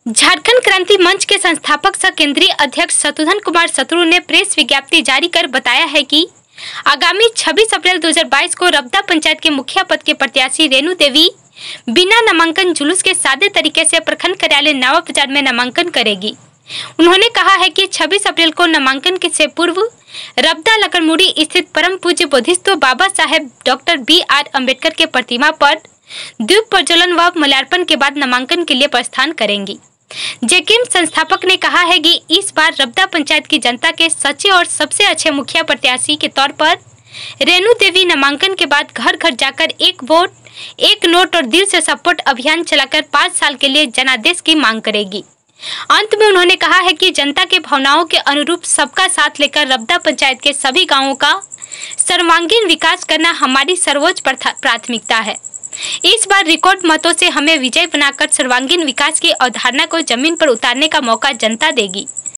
झारखंड क्रांति मंच के संस्थापक सह केंद्रीय अध्यक्ष शत्रुघ्न कुमार शत्रु ने प्रेस विज्ञप्ति जारी कर बताया है कि आगामी 26 अप्रैल 2022 को रबदा पंचायत के मुखिया पद के प्रत्याशी रेणु देवी बिना नामांकन जुलूस के सादे तरीके से प्रखंड कार्यालय नवा बाजार में नामांकन करेगी। उन्होंने कहा है कि 26 अप्रैल को नामांकन से पूर्व रबदा लकड़मुड़ी स्थित परम पूज्य बोधिसत्व बाबा साहेब डॉक्टर B.R. अम्बेडकर के प्रतिमा पर दीप प्रज्वलन व माल्यार्पण के बाद नामांकन के लिए प्रस्थान करेंगी। जेकिम संस्थापक ने कहा है कि इस बार रबदा पंचायत की जनता के सच्चे और सबसे अच्छे मुखिया प्रत्याशी के तौर पर रेणु देवी नामांकन के बाद घर घर जाकर एक वोट एक नोट और दिल से सपोर्ट अभियान चलाकर 5 साल के लिए जनादेश की मांग करेगी। अंत में उन्होंने कहा है कि जनता के भावनाओं के अनुरूप सबका साथ लेकर रबदा पंचायत के सभी गांवों का सर्वांगीण विकास करना हमारी सर्वोच्च प्राथमिकता है। इस बार रिकॉर्ड मतों से हमें विजय बनाकर सर्वांगीण विकास की अवधारणा को जमीन पर उतारने का मौका जनता देगी।